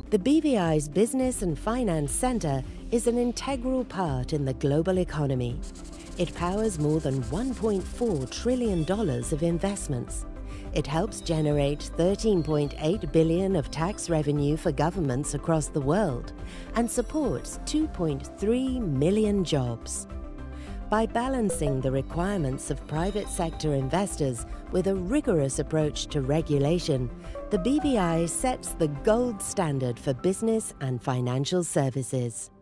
The BVI's Business and Finance Centre is an integral part in the global economy. It powers more than $1.4 trillion of investments. It helps generate $13.8 billion of tax revenue for governments across the world and supports 2.3 million jobs. By balancing the requirements of private sector investors with a rigorous approach to regulation, the BVI sets the gold standard for business and financial services.